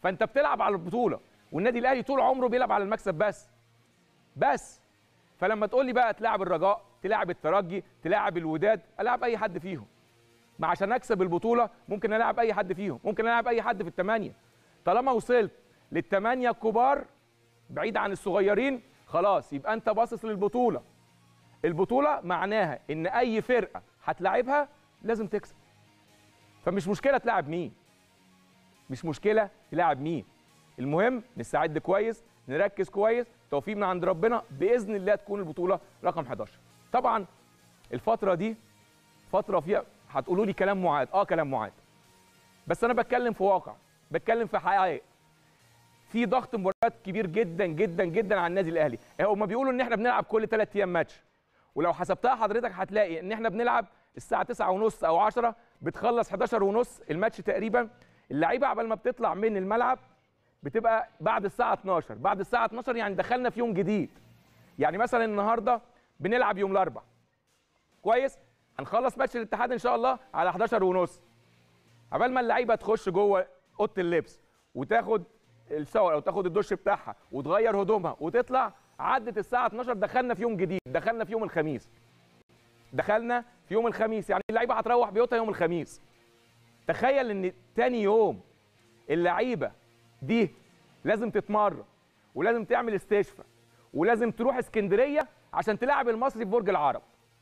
فانت بتلعب على البطوله، والنادي الاهلي طول عمره بيلعب على المكسب بس. فلما تقول لي بقى تلعب الرجاء، تلعب الترجي، تلعب الوداد، العب اي حد فيهم. ما عشان اكسب البطوله ممكن العب اي حد فيهم، ممكن العب اي حد في الثمانيه. طالما وصلت للثمانيه الكبار بعيد عن الصغيرين، خلاص يبقى انت باصص للبطوله. البطوله معناها ان اي فرقه هتلاعبها لازم تكسب. فمش مشكله تلعب مين، مش مشكله تلعب مين، المهم نستعد كويس، نركز كويس، توفيق من عند ربنا، باذن الله تكون البطوله رقم 11. طبعا الفتره دي فتره فيها هتقولوا لي كلام معاد، كلام معاد، بس انا بتكلم في واقع، بتكلم في حقائق. في ضغط مباريات كبير جدا جدا جدا على النادي الاهلي. هم بيقولوا ان احنا بنلعب كل 3 ايام ماتش، ولو حسبتها حضرتك هتلاقي ان احنا بنلعب الساعه 9:30 او 10، بتخلص 11:30 الماتش تقريبا. اللعيبه عبال ما بتطلع من الملعب بتبقى بعد الساعه 12، بعد الساعه 12 يعني دخلنا في يوم جديد. يعني مثلا النهارده بنلعب يوم الاربعاء، كويس، هنخلص ماتش الاتحاد ان شاء الله على 11:30. عبال ما اللعيبه تخش جوه اوضه اللبس وتاخد الشاور او تاخد الدش بتاعها وتغير هدومها وتطلع، عدت الساعه 12، دخلنا في يوم جديد، دخلنا في يوم الخميس. دخلنا في يوم الخميس، يعني اللعيبه هتروح بيوتها يوم الخميس. تخيل ان تاني يوم اللعيبه دي لازم تتمرن ولازم تعمل استشفاء ولازم تروح اسكندريه عشان تلاعب المصري في برج العرب.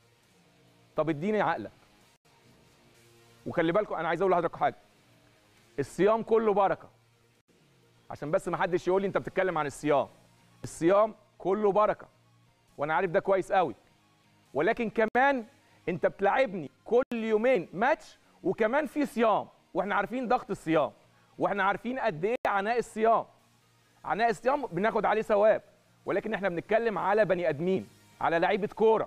طب اديني عقلك. وخلي بالكم انا عايز اقول لحضرتك حاجه، الصيام كله بركه، عشان بس ما حدش يقول لي انت بتتكلم عن الصيام. الصيام كله بركه وانا عارف ده كويس قوي، ولكن كمان انت بتلعبني كل يومين ماتش وكمان في صيام، واحنا عارفين ضغط الصيام، واحنا عارفين قد ايه عناء الصيام. عناء الصيام بناخد عليه ثواب، ولكن احنا بنتكلم على بني ادمين، على لعيبه كوره.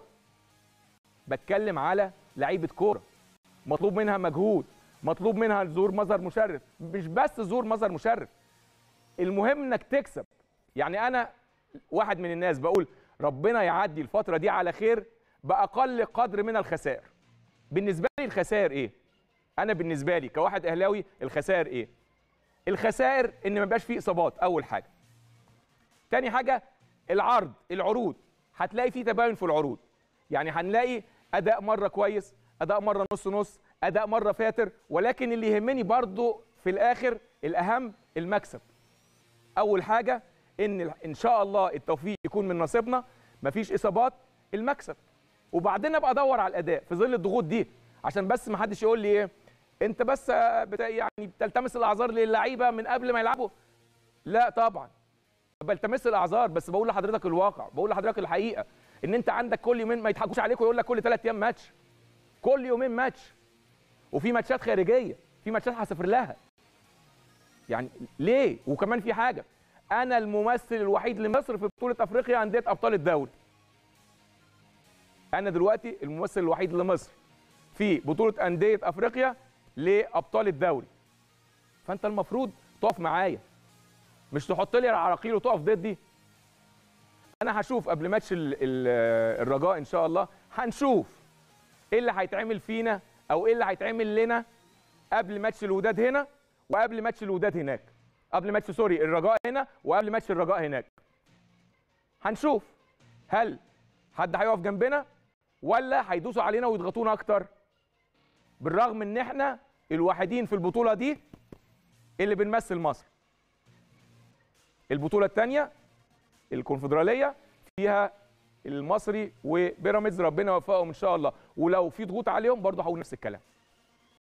بتكلم على لعيبه كوره مطلوب منها مجهود، مطلوب منها ظهور مظهر مشرف، مش بس ظهور مظهر مشرف، المهم انك تكسب. يعني انا واحد من الناس بقول ربنا يعدي الفتره دي على خير باقل قدر من الخسائر. بالنسبه لي الخسائر ايه؟ انا بالنسبه لي كواحد اهلاوي الخسائر ايه؟ الخسائر ان ما يبقاش فيه اصابات، اول حاجه. تاني حاجه العروض، هتلاقي فيه تباين في العروض. يعني هنلاقي اداء مره كويس، اداء مره نص نص، اداء مره فاتر، ولكن اللي يهمني برضو في الاخر الاهم المكسب. اول حاجه ان شاء الله التوفيق يكون من نصيبنا، مفيش اصابات، المكسب، وبعدين ابقى ادور على الاداء في ظل الضغوط دي، عشان بس ما حدش يقول لي ايه انت بس يعني بتلتمس الاعذار للعيبه من قبل ما يلعبوا. لا طبعا بلتمس الاعذار، بس بقول لحضرتك الواقع، بقول لحضرتك الحقيقه، ان انت عندك كل يومين، ما يضحكوش عليك ويقول لك كل 3 ايام ماتش، كل يومين ماتش، وفي ماتشات خارجيه، في ماتشات هسافر لها. يعني ليه؟ وكمان في حاجه، انا الممثل الوحيد لمصر في بطوله افريقيا انديه ابطال الدوري. انا دلوقتي الممثل الوحيد لمصر في بطوله انديه افريقيا لابطال الدوري. فانت المفروض تقف معايا، مش تحط لي العراقيل وتقف ضدي. انا هشوف قبل ماتش الرجاء ان شاء الله، هنشوف ايه اللي هيتعمل فينا او ايه اللي هيتعمل لنا قبل ماتش الوداد هنا وقبل ماتش الوداد هناك، قبل ماتش سوري الرجاء هنا وقبل ماتش الرجاء هناك. هنشوف هل حد هيقف جنبنا ولا هيدوسوا علينا ويضغطونا اكتر، بالرغم ان احنا الوحيدين في البطوله دي اللي بنمثل مصر. البطوله الثانيه الكونفدراليه فيها المصري وبيراميدز، ربنا يوفقهم ان شاء الله، ولو في ضغوط عليهم برضه هقول نفس الكلام.